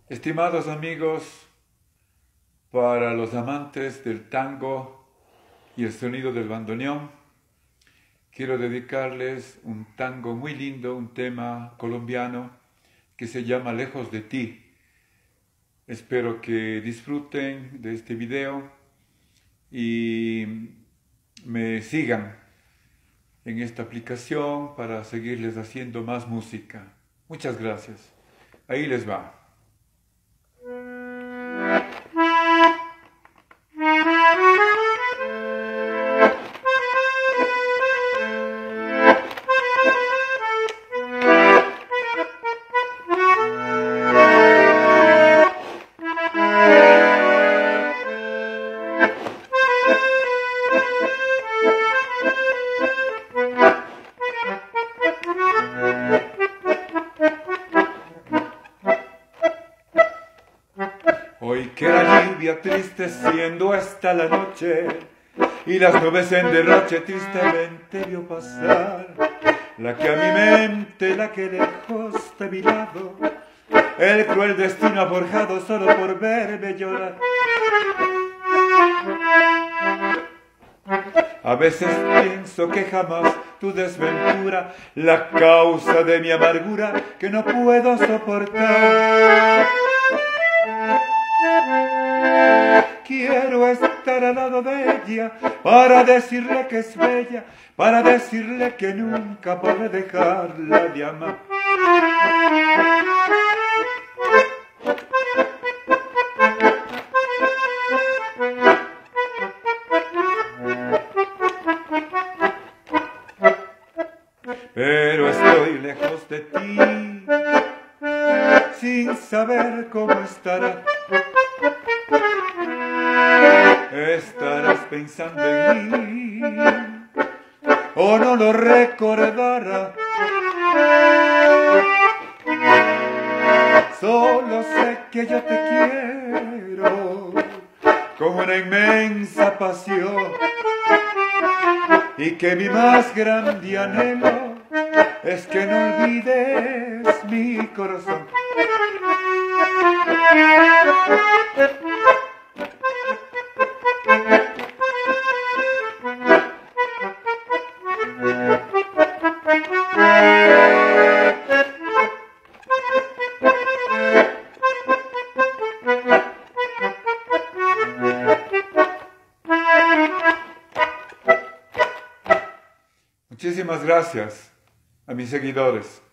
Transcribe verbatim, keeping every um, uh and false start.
Estimados amigos, para los amantes del tango y el sonido del bandoneón, quiero dedicarles un tango muy lindo, un tema colombiano que se llama Lejos de ti. Espero que disfruten de este video y me sigan en esta aplicación para seguirles haciendo más música. Muchas gracias. Ahí les va. Hoy que la lluvia triste siendo hasta la noche y las nubes en derroche tristemente vio pasar, la que a mi mente, la que lejos de mi lado, el cruel destino ha forjado solo por verme llorar. A veces pienso que jamás tu desventura, la causa de mi amargura que no puedo soportar. Quiero estar al lado de ella para decirle que es bella, para decirle que nunca podré dejarla de amar. Pero estoy lejos de ti, sin saber cómo estará. Estarás pensando en mí, o no lo recordará. Solo sé que yo te quiero con una inmensa pasión, y que mi más grande anhelo es que no olvides mi corazón. Muchísimas gracias a mis seguidores.